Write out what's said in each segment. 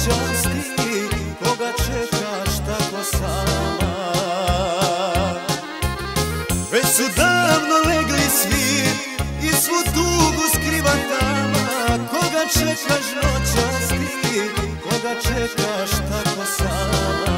noćas ti, koga čekaš tako sama. Već su davno legli svi i svu tugu skriva tama. Koga čekaš noćas ti, koga čekaš tako sama.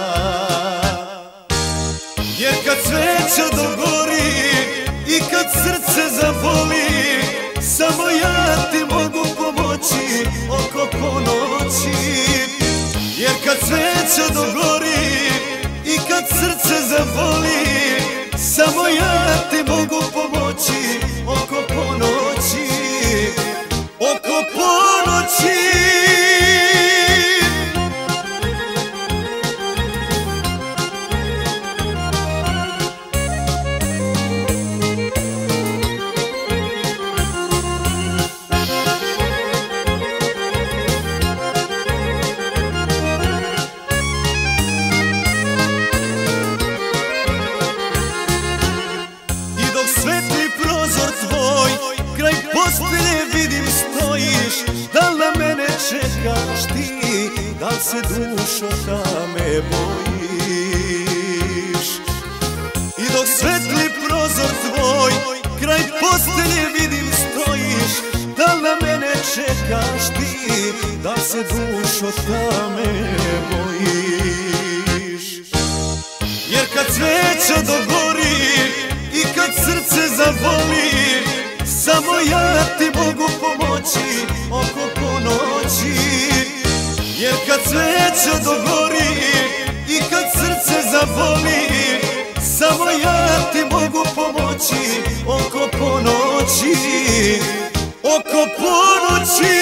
Jer kad sveća dogori i kad srce zaboli, samo ja ti mogu pomoći oko ponoći. Jer kad sveća dogori i kad srce zaboli, samo ja ti mogu pomoći oko ponoći, oko ponoći. Svetli prozor tvoj, kraj postelje vidim stojiš. Da li na mene čekaš ti, da li se dušo tame bojiš? I dok svetli prozor tvoj, kraj postelje vidim stojiš. Da li na mene čekaš ti, da li se dušo tame bojiš? Jer kad sveća dogori i kad srce zaboli, samo ja ti mogu pomoći oko ponoći. Jer kad sveća dogori i kad srce zaboli, samo ja ti mogu pomoći oko ponoći, oko ponoći.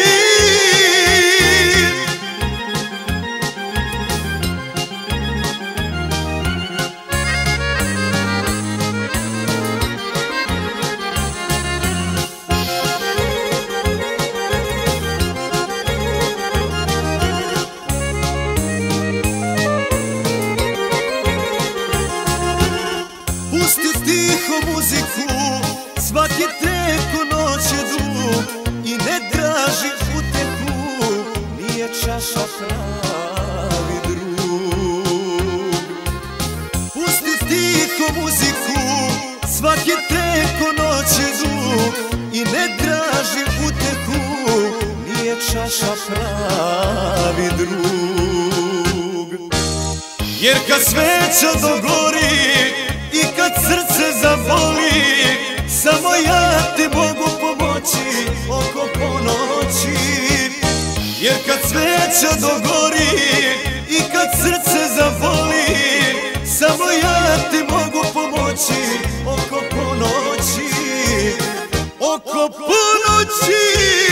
Pusti tiho muziku, svaki tek u noć je dug i ne traži utehu, nije čaša pravi drug. Pusti tiho muziku, svaki tek u noć je dug i ne traži utehu, nije čaša pravi drug. Jer kad sveća dogori i kad srce zaboli, samo ja ti mogu pomoći oko ponoći. Jer kad sveća dogori i kad srce zaboli, samo ja ti mogu pomoći oko ponoći, oko ponoći.